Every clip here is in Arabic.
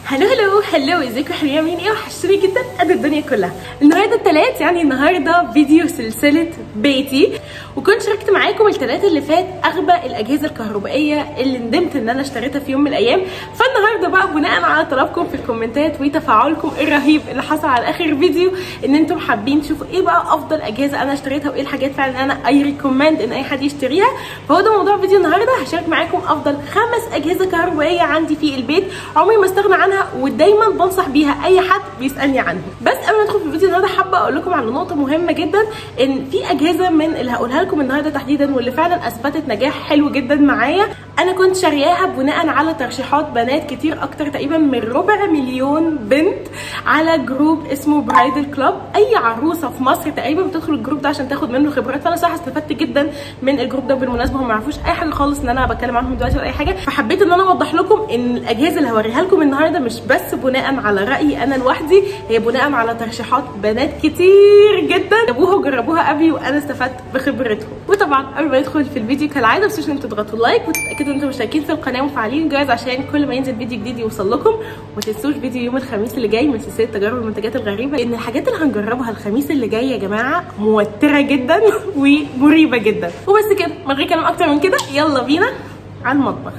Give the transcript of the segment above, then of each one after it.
هلو ازيكم حلوين عاملين ايه؟ وحشتوني جدا قد الدنيا كلها. النهارده التلات، يعني النهارده فيديو سلسله بيتي، وكنت شاركت معاكم التلات اللي فات اغبى الاجهزه الكهربائيه اللي ندمت ان انا اشتريتها في يوم من الايام. فالنهارده بقى بناء على طلبكم في الكومنتات وتفاعلكم الرهيب اللي حصل على اخر فيديو ان انتم حابين تشوفوا ايه بقى افضل اجهزه انا اشتريتها وايه الحاجات فعلا انا اي ريكومند ان اي حد يشتريها. فهو ده موضوع فيديو النهارده. هشارك معاكم افضل 5 اجهزه كهربائيه عندي في البيت عمري ما استغنى عنها ودايما بنصح بيها اي حد بيسالني عنها. بس قبل ما ندخل في الفيديو النهارده حابه اقول لكم على نقطه مهمه جدا، ان في اجهزه من اللي هقولها لكم النهارده تحديدا واللي فعلا اثبتت نجاح حلو جدا معايا، انا كنت شارياها بناء على ترشيحات بنات كتير، اكتر تقريبا من 250,000 بنت على جروب اسمه برايدل كلوب. اي عروسه في مصر تقريبا بتدخل الجروب ده عشان تاخد منه خبرات، فانا صراحه استفدت جدا من الجروب ده. بالمناسبه هم ما يعرفوش اي حاجه خالص ان انا بتكلم عنهم دلوقتي ولا اي حاجه، فحبيت ان انا اوضح لكم ان الاجهزه اللي هوريها لكم النهارده مش بس بناء على رايي انا لوحدي، هي بناء على ترشيحات بنات كتير جدا جابوها وجربوها قبلي وانا استفدت بخبرتهم. وطبعا قبل ما ندخل في الفيديو كالعاده ما تنسوش ان انتوا تضغطوا لايك وتتاكدوا ان انتوا مشتركين في القناه ومفعلين الجرس عشان كل ما ينزل فيديو جديد يوصل لكم. وما تنسوش فيديو يوم الخميس اللي جاي من سلسله تجارب المنتجات الغريبه، لان الحاجات اللي هنجربها الخميس اللي جاي يا جماعه موتره جدا ومريبه جدا. وبس كده، من غير كلام اكتر من كده يلا بينا على المطبخ.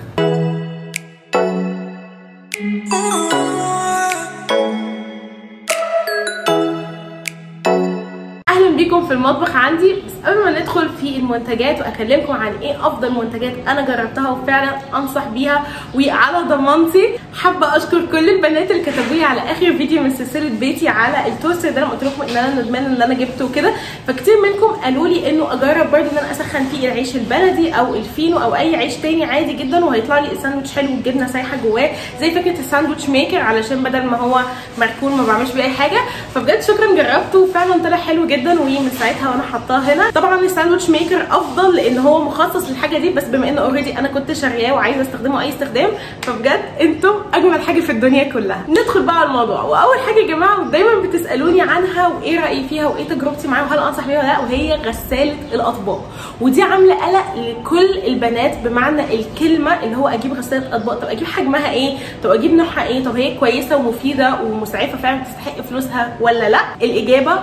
بيكم في المطبخ عندي. بس قبل ما ندخل في المنتجات واكلمكم عن ايه افضل منتجات انا جربتها وفعلا انصح بيها وعلى ضمانتي، حابه اشكر كل البنات اللي كتبوا لي على اخر فيديو من سلسله بيتي على التوستر ده. انا قلت لكم ان انا ندمانه ان انا جبته وكده، فكتير منكم قالوا لي انه اجرب برده ان انا اسخن فيه العيش البلدي او الفينو او اي عيش تاني عادي جدا وهيطلع لي الساندوتش حلو والجبنه سايحه جواه، زي فكره الساندوتش ميكر، علشان بدل ما هو مركون ما بعملش بيه اي حاجه. فبجد شكرا، جربته وفعلا طلع حلو جدا، ومن ساعتها وانا حطاه هنا. طبعا الساندوتش ميكر افضل لان هو مخصص للحاجه دي، بس بما ان اوريدي انا كنت شارياه وعايزه استخدمه اي استخدام، فبجد انتم اجمل حاجه في الدنيا كلها. ندخل بقى على الموضوع. واول حاجه يا جماعه ودايما بتسالوني عنها وايه رايي فيها وايه تجربتي معاها وهل انصح بيها ولا لا، وهي غساله الاطباق. ودي عامله قلق لكل البنات بمعنى الكلمه، اللي هو اجيب غساله اطباق، طب اجيب حجمها ايه؟ طب اجيب نوعها ايه؟ طب هي كويسه ومفيده ومسعفه فعلا تستحق فلوسها ولا لا؟ الاجابه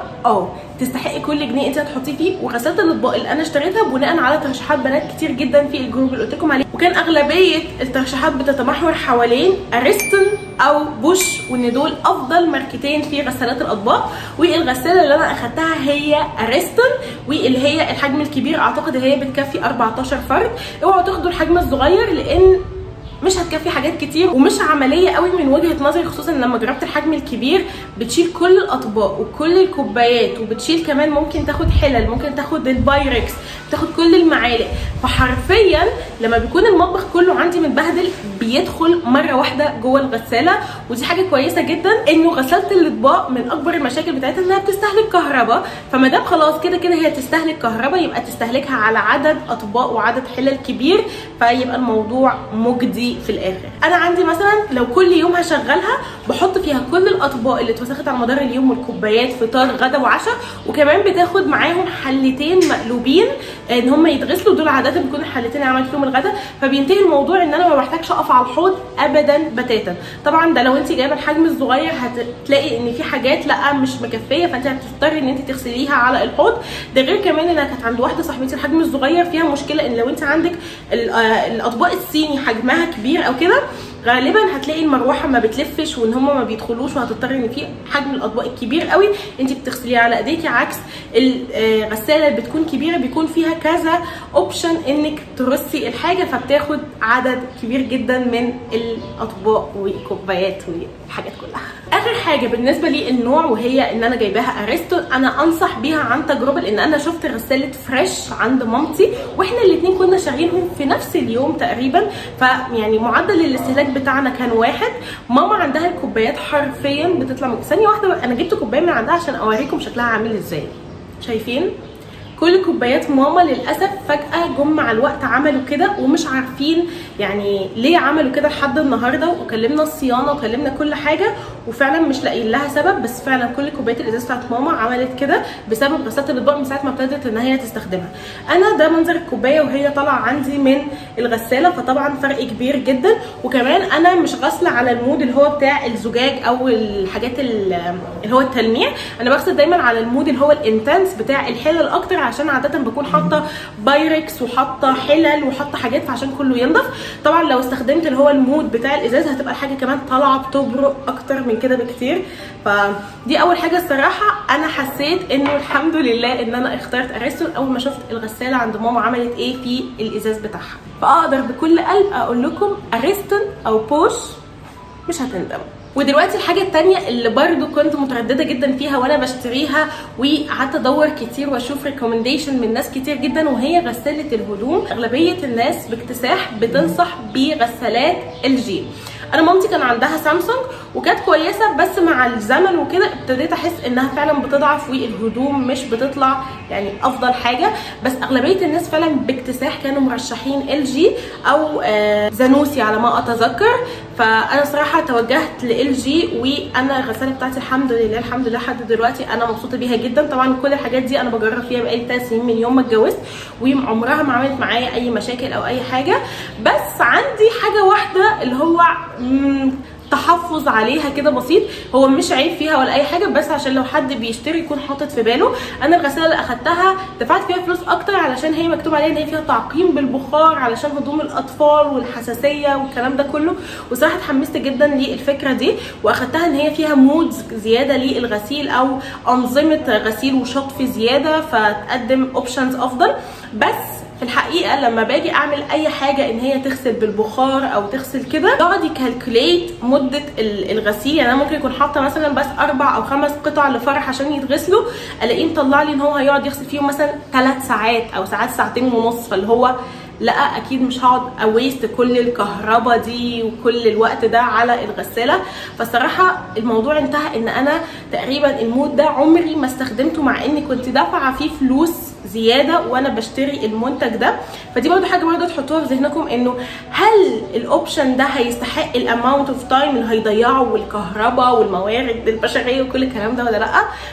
تستحق كل جنيه انت هتحطيه فيه. وغساله الاطباق اللي انا اشتريتها بناء على ترشيحات بنات كتير جدا في الجروب اللي قلت لكم عليه، وكان اغلبيه الترشيحات بتتمحور حوالين اريستون او بوش، وان دول افضل ماركتين في غسالات الاطباق. والغساله اللي انا اخدتها هي اريستون، واللي هي الحجم الكبير، اعتقد هي بتكفي 14 فرد. اوعوا تاخدوا الحجم الصغير لان مش هتكفي حاجات كتير ومش عمليه قوي من وجهه نظري، خصوصا لما جربت الحجم الكبير بتشيل كل الاطباق وكل الكوبايات، وبتشيل كمان ممكن تاخد حلل، ممكن تاخد البايركس، بتاخد كل المعالق. فحرفيا لما بيكون المطبخ كله عندي متبهدل بيدخل مره واحده جوه الغساله. ودي حاجه كويسه جدا، انه غساله الاطباق من اكبر المشاكل بتاعتها انها بتستهلك كهرباء، فما دام خلاص كده كده هي تستهلك كهرباء يبقى تستهلكها على عدد اطباق وعدد حلل كبير، فيبقى الموضوع مجدي في الاخر. انا عندي مثلا لو كل يوم هشغلها بحط فيها كل الاطباق اللي اتوسخت على مدار اليوم والكوبايات فطار غدا وعشاء، وكمان بتاخد معاهم حلتين مقلوبين ان هم يتغسلوا، دول عاده بيكونوا الحلتين اللي عملت فيهم الغدا، فبينتهي الموضوع ان انا ما بحتاجش اقف على الحوض ابدا بتاتا. طبعا ده لو انت جايبه الحجم الصغير هتلاقي ان في حاجات لا مش مكفيه، فانت هتضطري ان انت تغسليها على الحوض. ده غير كمان ان كانت عند واحده صاحبتي الحجم الصغير فيها مشكله، ان لو انت عندك الاطباق الصيني حجمها كبير او كده غالبا هتلاقي المروحه ما بتلفش وان هم ما بيدخلوش، وهتضطري ان في حجم الاطباق الكبير قوي انت بتغسليها على ايديكي، عكس الغساله اللي بتكون كبيره بيكون فيها كذا اوبشن انك ترصي الحاجه، فبتاخد عدد كبير جدا من الاطباق والكوبايات والحاجات كلها. اخر حاجه بالنسبه لي النوع، وهي ان انا جايباها اريستون. انا انصح بيها عن تجربه، لان انا شفت غساله فريش عند مامتي واحنا الاثنين كنا شاريينهم في نفس اليوم تقريبا، فيعني معدل الاستهلاك بتاعنا كان واحد. ماما عندها الكوبايات حرفيا بتطلع من ثانيه واحده. انا جبت كوبايه من عندها عشان اوريكم شكلها عامل ازاي، شايفين كل كوبايات ماما للاسف فجاه جم مع الوقت عملوا كده، ومش عارفين يعني ليه عملوا كده لحد النهارده، وكلمنا الصيانه وكلمنا كل حاجه وفعلا مش لاقيين لها سبب. بس فعلا كل كوبايات الازاز بتاعت ماما عملت كده بسبب غساله الاطباق من ساعه ما ابتدت ان هي تستخدمها. انا ده منظر الكوبايه وهي طالعه عندي من الغساله، فطبعا فرق كبير جدا. وكمان انا مش غاسله على المود اللي هو بتاع الزجاج او الحاجات اللي هو التلميع، انا بغسل دايما على المود اللي هو الانتنس بتاع الحلل اكتر، عشان عاده بكون حاطه بايركس وحاطه حلل وحاطه حاجات فعشان كله ينضف. طبعا لو استخدمت اللي هو المود بتاع الازاز هتبقى الحاجه كمان طالعه بتبرق اكتر من كده بكتير. فدي اول حاجه الصراحه انا حسيت انه الحمد لله ان انا اخترت اريستون اول ما شفت الغساله عند ماما عملت ايه في الازاز بتاعها. فاقدر بكل قلب اقول لكم اريستون او بوش مش هتندم. ودلوقتي الحاجه الثانيه اللي برضو كنت متردده جدا فيها وانا بشتريها، وقعدت ادور كتير واشوف ريكومنديشن من ناس كتير جدا، وهي غساله الهدوم. اغلبيه الناس باكتساح بتنصح بغسالات LG. انا مامتي كان عندها سامسونج وكانت كويسه، بس مع الزمن وكده ابتديت احس انها فعلا بتضعف والهدوم مش بتطلع يعني افضل حاجه. بس اغلبيه الناس فعلا باكتساح كانوا مرشحين LG او زانوسي على ما اتذكر. فانا صراحه توجهت LG، وانا الغساله بتاعتي الحمد لله الحمد لله لحد دلوقتي انا مبسوطه بيها جدا. طبعا كل الحاجات دي انا بجرب فيها بقالي 3 سنين من يوم ما اتجوزت، وعمرها ما عملت معايا اي مشاكل او اي حاجه. بس عندي حاجه واحده اللي هو تحفظ عليها كده بسيط، هو مش عيب فيها ولا اي حاجه، بس عشان لو حد بيشتري يكون حاطط في باله. انا الغساله اللي اخدتها دفعت فيها فلوس اكتر علشان هي مكتوب عليها ان هي فيها تعقيم بالبخار علشان هدوم الاطفال والحساسيه والكلام ده كله، وصراحه اتحمست جدا للفكره دي، واخدتها ان هي فيها مودز زياده للغسيل او انظمه غسيل وشطف زياده، فتقدم اوبشنز افضل. بس في الحقيقه لما باجي اعمل اي حاجه ان هي تغسل بالبخار او تغسل كده، يقعد يكالكوليت مده الغسيل. يعني انا ممكن يكون حاطه مثلا بس 4 أو 5 قطع لفرح عشان يتغسلوا، الاقيه مطلع لي ان هو هيقعد يغسل فيهم مثلا 3 ساعات او ساعات 2.5 ساعات. فاللي هو لا اكيد مش هقعد اويست كل الكهرباء دي وكل الوقت ده على الغساله. فالصراحه الموضوع انتهى ان انا تقريبا المود ده عمري ما استخدمته، مع اني كنت دافعه فيه فلوس زياده وانا بشتري المنتج ده. فدي برضه حاجه برضه تحطوها في ذهنكم، انه هل الاوبشن ده هيستحق الاماونت اوف تايم اللي هيضيعه والكهرباء والموارد البشريه وكل الكلام ده ولا لا.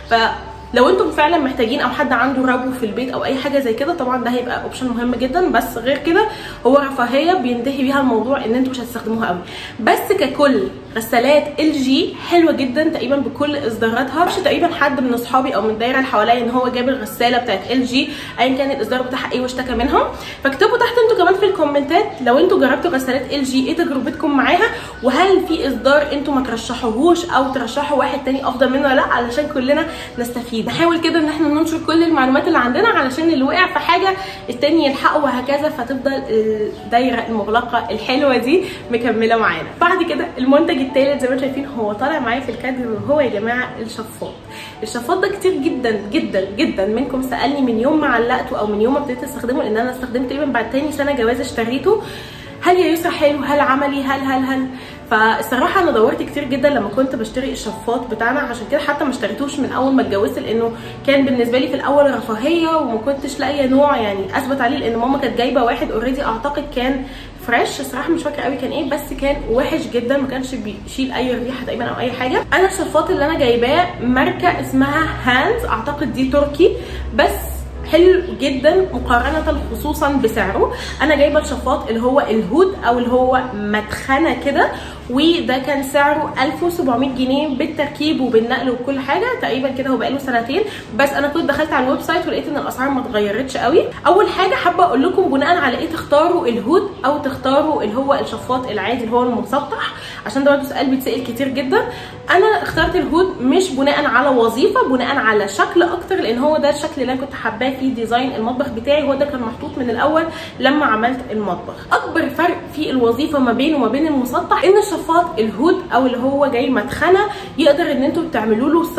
لو انتم فعلا محتاجين او حد عنده ربو في البيت او اي حاجه زي كده، طبعا ده هيبقى اوبشن مهم جدا. بس غير كده هو رفاهيه بينتهي بيها الموضوع ان انتم مش هتستخدموها قوي. بس ككل غسالات LG حلوه جدا تقريبا بكل اصداراتها. مش تقريبا حد من اصحابي او من الدايره اللي حواليا ان هو جاب الغساله بتاعت LG ايا كان الاصدار بتاعها ايه واشتكى منهم. فاكتبوا تحت انتوا كمان في الكومنتات لو انتوا جربتوا غسالات LG ايه تجربتكم معاها، وهل في اصدار انتوا ما ترشحوهوش او ترشحوا واحد تاني افضل منه ولا لا، علشان كلنا نستفيد. نحاول كده ان احنا ننشر كل المعلومات اللي عندنا علشان اللي وقع في حاجه التاني يلحقه، وهكذا فتفضل الدايره المغلقه الحلوه دي مكمله معانا. بعد كده المنتج الثالث زي ما انتم شايفين هو طالع معايا في الكادر، وهو يا جماعه الشفاط. الشفاط ده كتير جدا جدا جدا منكم سالني من يوم ما علقته او من يوم ما ابتديت استخدمه، لان انا استخدمت تقريبا بعد تاني سنه جواز اشتريته. هل يا يسرا حلو؟ هل عملي؟ هل فالصراحه انا دورت كتير جدا لما كنت بشتري الشفاط بتاعنا، عشان كده حتى ما اشتريتوش من اول ما اتجوزت، لانه كان بالنسبه لي في الاول رفاهيه وما كنتش لاقيه نوع يعني اثبت عليه، لان ماما كانت جايبه واحد اوريدي اعتقد كان فريش، الصراحه مش فاكره قوي كان ايه، بس كان وحش جدا ما كانش بيشيل اي ريحه تقريبا او اي حاجه. انا الشفاط اللي انا جايباه ماركه اسمها هاندز، اعتقد دي تركي، بس حلو جدا مقارنه خصوصا بسعره. انا جايبه الشفاط اللي هو الهود او اللي هو مدخنه كده، وده كان سعره 1700 جنيه بالتركيب وبالنقل وكل حاجه تقريبا كده. هو بقاله 2 سنين، بس انا كنت دخلت على الويب سايت ولقيت ان الاسعار ما اتغيرتش قوي. اول حاجه حابه اقول لكم بناء على ايه تختاروا الهود او تختاروا اللي هو الشفاط العادي اللي هو المسطح، عشان ده برضه سؤال بيتسال كتير جدا. انا اخترت الهود مش بناء على وظيفه، بناء على شكل اكتر، لان هو ده الشكل اللي انا كنت حباه في ديزاين المطبخ بتاعي، هو ده كان محطوط من الاول لما عملت المطبخ. اكبر فرق في الوظيفه ما بينه وما بين المسطح ان الشفاط الهود او اللي هو جاي مدخنه يقدر ان انتوا تعملوا له صرف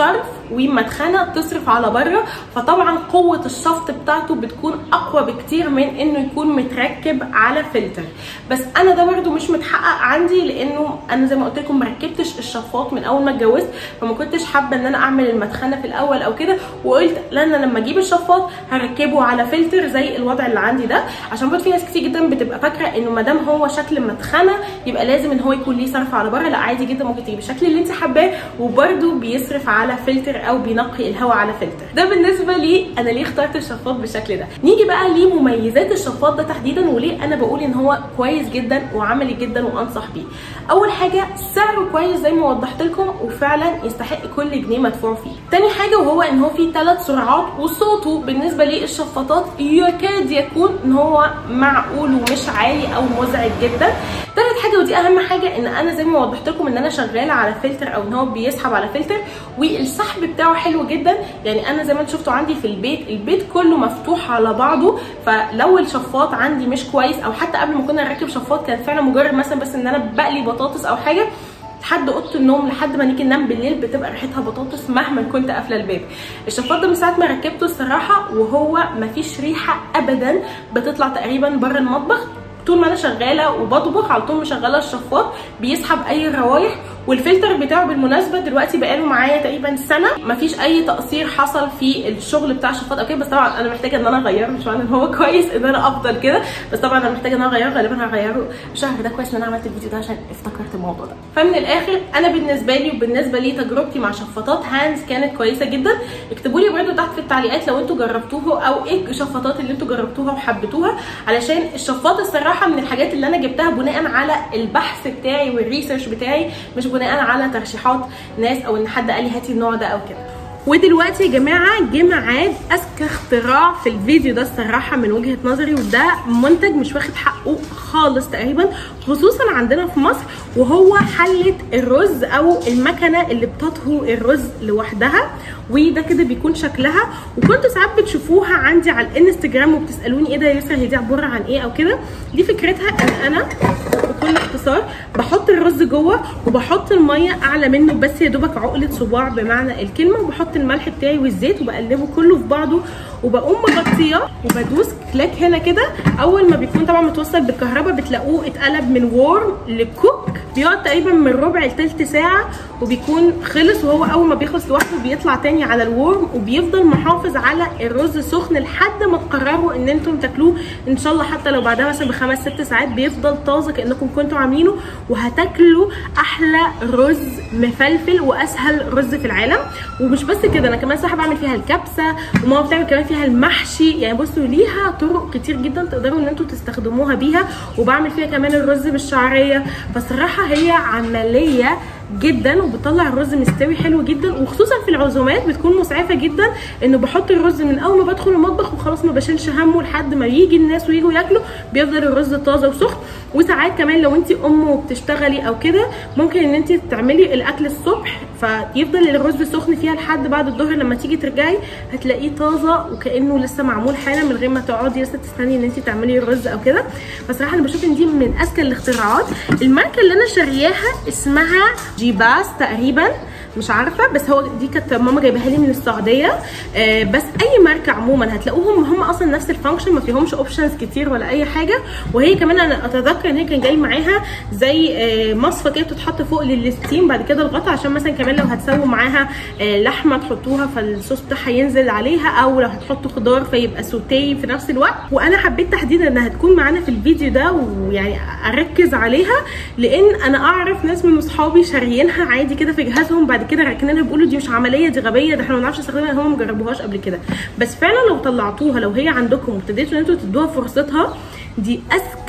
ومدخنه تصرف على بره، فطبعا قوه الشفط بتاعته بتكون اقوى بكتير من انه يكون متركب على فلتر. بس انا ده برده مش متحقق عندي، لانه انا زي ما قلت لكم مركبتش الشفاط من اول ما اتجوزت، فما كنتش حابه ان انا اعمل المدخنه في الاول او كده، وقلت لا انا لما اجيب الشفاط هركبه على فلتر زي الوضع اللي عندي ده، عشان برضه في ناس كتير جدا بتبقى فاكره انه ما دام هو شكل مدخنه يبقى لازم ان هو يكون ليه صرف على بره. لا عادي جدا، ممكن تجيبي الشكل اللي انت حباه وبرده بيصرف على فلتر او بينقي الهواء على فلتر. ده بالنسبه لي انا ليه اخترت الشفاط بالشكل ده. نيجي بقى لمميزات الشفاط ده تحديدا، وليه انا بقول ان هو كويس جدا وعملي جدا وانصح بيه. اول حاجه سعره كويس زي ما وضحت لكم، وفعلا يستحق كل جنيه مدفوع فيه. تاني حاجه وهو ان هو فيه 3 سرعات، وصوته بالنسبه للشفاطات يكاد يكون ان هو معقول ومش عالي او مزعج جدا. تالت حاجه ودي اهم حاجه، ان انا زي ما وضحت لكم ان انا شغاله على فلتر او ان هو بيسحب على فلتر، والسحب بتاعه حلو جدا. يعني انا زي ما انتم شفتوا عندي في البيت كله مفتوح على بعضه، فلو الشفاط عندي مش كويس، او حتى قبل ما كنا نركب شفاط كان فعلا مجرد مثلا بس ان انا بقلي بطاطس او حاجه لحد اوضه النوم لحد ما نيجي ننام بالليل بتبقى ريحتها بطاطس مهما كنت قافله الباب. الشفاط ده من ساعه ما ركبته الصراحه وهو مفيش ريحه ابدا بتطلع تقريبا بره المطبخ. طول ما انا شغاله وبطبخ على طول مشغله الشفاط بيسحب اي روايح. والفلتر بتاعه بالمناسبه دلوقتي بقاله معايا تقريبا سنه، مفيش اي تقصير حصل في الشغل بتاع الشفاط او كده. بس طبعا انا محتاجه ان انا اغيره، مش معنى ان هو كويس ان انا افضل كده، بس طبعا انا محتاجه ان انا اغيره. غالبا هغيره الشهر ده. كويس ان انا عملت الفيديو ده عشان افتكرت الموضوع ده. فمن الاخر انا بالنسبه لي وبالنسبه لي تجربتي مع شفاطات هانز كانت كويسه جدا. اكتبوا لي برده تحت في التعليقات لو انتوا جربتوها او ايه الشفاطات اللي انتوا جربتوها وحبيتوها، علشان الشفاط الصراحه من الحاجات اللي انا جبتها بناء على البحث بتاعي والريسيرش بتاعي، مش بناء على ترشيحات ناس او ان حد قال لي هاتي النوع ده او كده. ودلوقتي يا جماعه جه ميعاد اذكى اختراع في الفيديو ده الصراحه من وجهه نظري، وده منتج مش واخد حقه خالص تقريبا خصوصا عندنا في مصر، وهو حله الرز او المكنه اللي بتطهو الرز لوحدها. وده كده بيكون شكلها، وكنتوا ساعات بتشوفوها عندي على الانستجرام وبتسالوني ايه ده يا يسرا هي دي عباره عن ايه او كده. دي فكرتها ان انا بكل اختصار بحط الرز جوه وبحط الميه اعلى منه بس يا دوبك عقله صباع بمعنى الكلمه، وبحط الملح بتاعي والزيت وبقلبه كله في بعضه، وبقوم مغطياه وبدوس كليك هنا كده. اول ما بيكون طبعا متوصل بالكهرباء بتلاقوه اتقلب من وورم لكوك، بيقعد تقريبا من ربع لتلت ساعه وبيكون خلص. وهو اول ما بيخلص لوحده بيطلع تاني على الورم، وبيفضل محافظ على الرز سخن لحد ما تقرروا ان انتم تاكلوه ان شاء الله. حتى لو بعدها مثلا ب5 6 ساعات بيفضل طازه كانكم كنتوا عاملينه، وهتاكلوا احلى رز مفلفل واسهل رز في العالم. ومش بس كده، انا كمان صراحه بعمل فيها الكبسه، وماما بتعمل كمان فيها المحشي. يعني بصوا ليها طرق كتير جدا تقدروا ان انتوا تستخدموها بيها، وبعمل فيها كمان الرز بالشعريه. فالصراحه هي عمليه جدا وبتطلع الرز مستوي حلو جدا، وخصوصا في العزومات بتكون مسعفه جدا. انه بحط الرز من اول ما بدخل المطبخ وخلاص ما بشيلش همه لحد ما يجي الناس ويجوا ياكلوا، بيفضل الرز طازه وسخن. وساعات كمان لو انت ام وبتشتغلي او كده ممكن ان انت تعملي الاكل الصبح فيفضل الرز سخن فيها لحد بعد الظهر، لما تيجي ترجعي هتلاقيه طازه وكانه لسه معمول حالا من غير ما تقعدي لسه تستني ان انت تعملي الرز او كده. فصراحه انا بشوف ان دي من اذكى الاختراعات. الماركه اللي انا شارياها اسمها جيباس تقريبا، مش عارفه، بس هو دي كانت ماما جايباها لي من السعوديه. بس اي ماركه عموما هتلاقوهم هم اصلا نفس الفانكشن، ما فيهمش اوبشنز كتير ولا اي حاجه. وهي كمان انا اتذكر ان هي كان جاي معاها زي مصفى كده بتتحط فوق للستيم، بعد كده الغطا عشان مثلا كمان لو هتسووا معاها لحمه تحطوها فالصوص بتاعها ينزل عليها، او لو هتحطوا خضار فيبقى سوتيه في نفس الوقت. وانا حبيت تحديدا انها تكون معانا في الفيديو ده، ويعني اركز عليها لان انا اعرف ناس من اصحابي شاريينها عادي كده في جهازهم، بعد كده راكنينها بيقولوا دي مش عمليه دي غبيه، ده احنا ما بنعرفش نستخدمها، هم ما جربوهاش قبل كده. بس فعلا لو طلعتوها لو هي عندكم وابتديتوا ان انتوا تدوها فرصتها، دي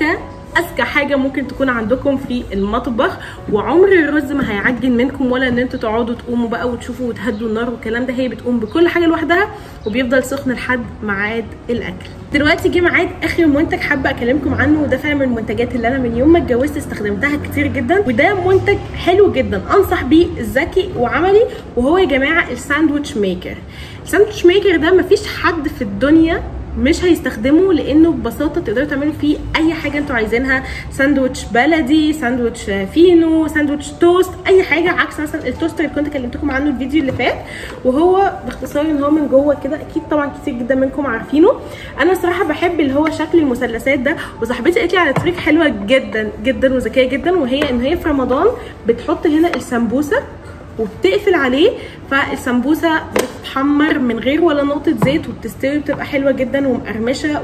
اذكى حاجه ممكن تكون عندكم في المطبخ. وعمر الرز ما هيعجن منكم، ولا ان انتوا تقعدوا تقوموا بقى وتشوفوا وتهدوا النار والكلام ده. هي بتقوم بكل حاجه لوحدها وبيفضل سخن لحد ميعاد الاكل. دلوقتي جه ميعاد اخر منتج حابه اكلمكم عنه، وده فعلا من المنتجات اللي انا من يوم ما اتجوزت استخدمتها كتير جدا، وده منتج حلو جدا انصح بيه، ذكي وعملي. وهو يا جماعه الساندوتش ميكر. الساندوتش ميكر ده مفيش حد في الدنيا مش هيستخدمه، لانه ببساطه تقدروا تعملوا فيه اي حاجه انتوا عايزينها، ساندوتش بلدي، ساندوتش فينو، ساندوتش توست، اي حاجه. عكس مثلا التوستر اللي كنت كلمتكم عنه الفيديو اللي فات، وهو باختصار ان هو من جوه كده، اكيد طبعا كتير جدا منكم عارفينه. انا صراحه بحب اللي هو شكل المثلثات ده، وصاحبتي قالت لي على تريك حلوه جدا جدا وذكيه جدا، وهي ان هي في رمضان بتحط هنا السمبوسه وبتقفل عليه، فالسمبوسه بتتحمر من غير ولا نقطه زيت وبتستوي، بتبقى حلوه جدا ومقرمشه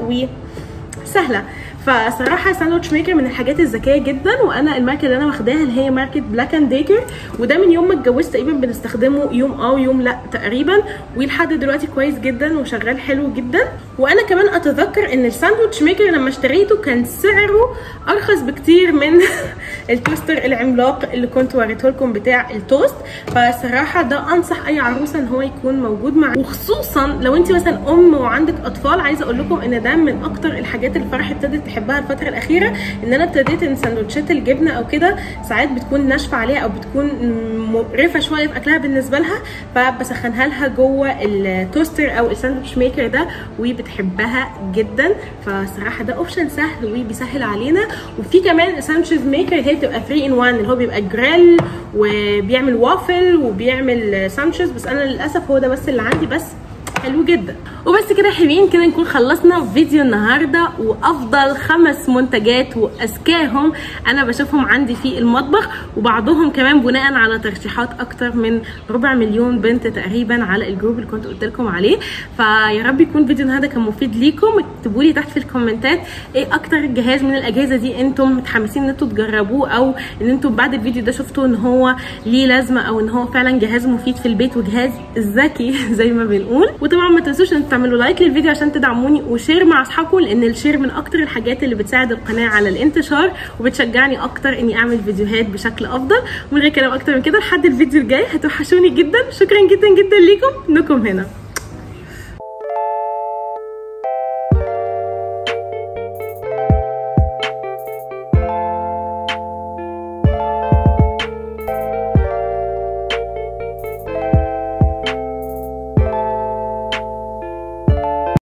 وسهله. فصراحه ساندوتش ميكر من الحاجات الذكيه جدا. وانا الماركه اللي انا واخداها اللي هي ماركه بلاك اند ديكر، وده من يوم ما اتجوزت تقريبا بنستخدمه يوم ويوم لا تقريبا، ولحد دلوقتي كويس جدا وشغال حلو جدا. وانا كمان اتذكر ان الساندوتش ميكر لما اشتريته كان سعره ارخص بكتير من التوستر العملاق اللي كنت وريته لكم بتاع التوست. فصراحه ده انصح اي عروسه ان هو يكون موجود معاها، وخصوصا لو انت مثلا ام وعندك اطفال. عايزه اقول لكم ان ده من اكتر الحاجات اللي فرح ابتدت تحبها الفتره الاخيره، ان انا ابتديت ان سندوتشات الجبنه او كده ساعات بتكون ناشفه عليها او بتكون مقرفه شويه في اكلها بالنسبه لها، فبسخنها لها جوه التوستر او الساندوتش ميكر ده وبتحبها جدا. فصراحه ده اوبشن سهل وبيسهل علينا. وفي كمان ساندوتش ميكر اللي هي بتبقى 3 in 1، اللي هو بيبقى جريل وبيعمل وافل وبيعمل ساندوتشز، بس انا للاسف هو ده بس اللي عندي، بس حلو جدا. وبس كده يا حلوين، كده نكون خلصنا فيديو النهارده، وافضل 5 منتجات واذكاهم انا بشوفهم عندي في المطبخ، وبعضهم كمان بناء على ترشيحات اكتر من 400,000 بنت تقريبا على الجروب اللي كنت قلت لكم عليه. فيا رب يكون فيديو النهارده كان مفيد ليكم. اكتبوا لي تحت في الكومنتات ايه اكتر جهاز من الاجهزه دي انتم متحمسين ان انتم تجربوه، او ان انتم بعد الفيديو ده شفتوا ان هو ليه لازمه، او ان هو فعلا جهاز مفيد في البيت وجهاز ذكي زي ما بنقول. وطبعا ما تنسوش ان تعملوا لايك للفيديو عشان تدعموني، وشير مع اصحابكم، لان الشير من اكتر الحاجات اللي بتساعد القناه على الانتشار وبتشجعني اكتر اني اعمل فيديوهات بشكل افضل. ومن غير كلام اكتر من كده، لحد الفيديو الجاي هتوحشوني جدا. شكرا جدا جدا ليكم انكم هنا.